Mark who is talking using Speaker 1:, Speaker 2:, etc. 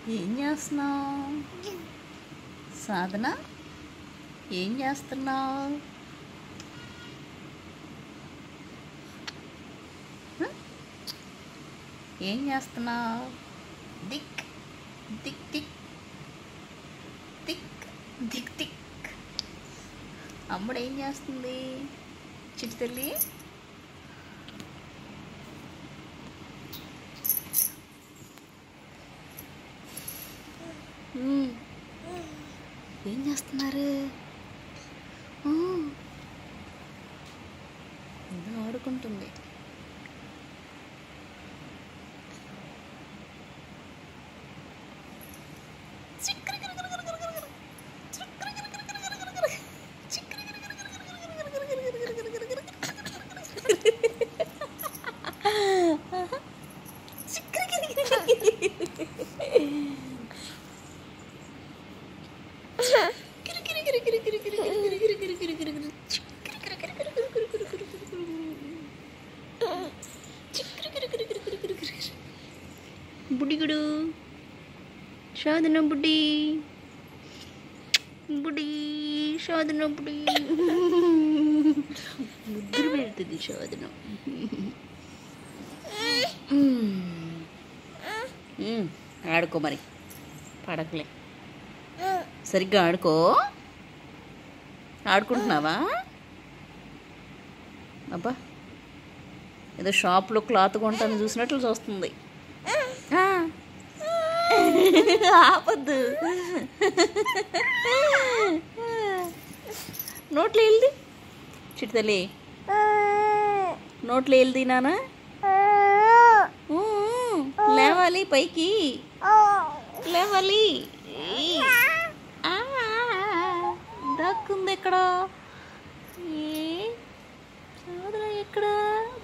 Speaker 1: ఏం చేస్తున్నావు సాధన? ఏం చేస్తున్నావు? ఏం చేస్తున్నావు? దిక్ దిక్ దిక్ దిక్ దిక్ దిక్. అమ్ముడు ఏం చేస్తుంది చిట్టి తల్లి? ఏం చేస్తున్నారు? ఏదో ఆడుకుంటుంది. బుడిగుడు సాధన బుడ్డి బుడి సాధన బుడి ముద్దులు పెడుతుంది సాధన. ఆడుకో మరి, పడకలే, సరిగ్గా ఆడుకో. ఆడుకుంటున్నావా? అబ్బా ఏదో షాప్లో క్లాత్ కొంటాను చూసినట్లు చూస్తుంది. ఆపద్దు, నోట్లో వెళ్ది చిట్టి తల్లి, నోట్లో వెళ్ది నానా. లేవాలి పైకి, లేవాలి. దాక్కుంది ఎక్కడ? సాధన ఎక్కడ?